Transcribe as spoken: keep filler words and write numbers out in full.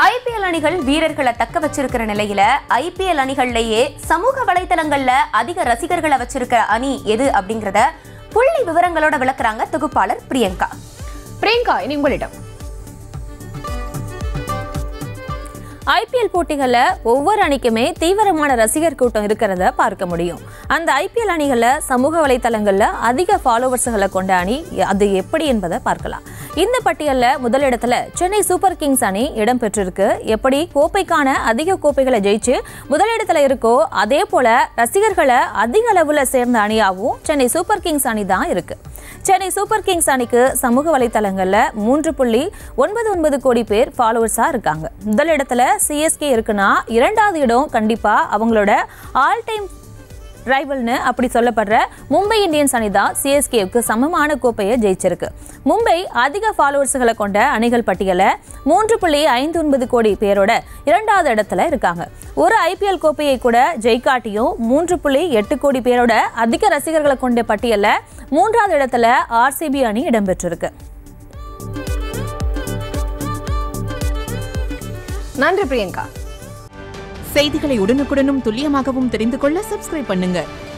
I P L அணிகள் வீரர்களை தக்க வச்சிருக்கிற நிலையில I P L அணிகள்லயே சமூக வலைத்தளங்கள்ல அதிக ரசிகர்களை வச்சிருக்கிற அணி எது அப்படிங்கறத புள்ளி விவரங்களோட விளக்குறாங்க தொகுப்பாளர் பிரியங்கா. பிரியங்கா, இனி உங்களிடம். I P L போட்டிகள்ல ஒவ்வொரு அணிக்குமே தீவிரமான ரசிகர் கூட்டம் இருக்கிறத பார்க்க முடியும். அந்த I P L அணிகள்ல சமூக வலைத்தளங்கள்ல அதிக ஃபாலோவர்ஸ்களை கொண்ட அணி அது எப்படி என்பதை பார்க்கலாம். இந்த பட்டியல்ல முதலிடத்துல சென்னை சூப்பர் கிங்ஸ் அணி இடம் பெற்றிருக்கு. எப்படி கோப்பைக்கான அதிக கோப்பைகளை ஜெயிச்சு முதலிடத்துல இருக்கோ அதே போல ரசிகர்களை அதிக அளவுல சேர்ந்த அணியாகவும் சென்னை சூப்பர் கிங்ஸ் அணி தான் இருக்கு. சென்னை சூப்பர் கிங்ஸ் அணிக்கு சமூக வலைத்தளங்கள்ல மூன்று புள்ளி ஒன்பது ஒன்பது கோடி பேர் ஃபாலோவர்ஸா இருக்காங்க. முதலிடத்துல C S K இருக்குன்னா இரண்டாவது இடம் கண்டிப்பா அவங்களோட ஆல் டைம் ரைவல்னு அப்படி சொல்லப்படுற மும்பை இந்தியன்ஸ் அணி தான் C S K க்கு சமமான கோப்பையை ஜெயிச்சிருக்கு. மும்பை அதிக ஃபாலோவர்ஸ்களை கொண்ட அணிகள் பட்டியல மூன்று புள்ளி ஐந்து ஒன்பது கோடி பேரோட இரண்டாவது இடத்துல இருக்காங்க. ஒரு I P L கோப்பையை கூட ஜெயிக்காட்டியும் மூன்று புள்ளி எட்டு கோடி பேரோட அதிக ரசிகர்களை கொண்ட பட்டியல்ல மூன்றாவது இடத்துல R C B அணி இடம்பெற்றிருக்கு. நன்றி பிரியங்கா. செய்திகளை உடனுக்குடனும் துல்லியமாகவும் தெரிந்து கொள்ள சப்ஸ்கிரைப் பண்ணுங்க.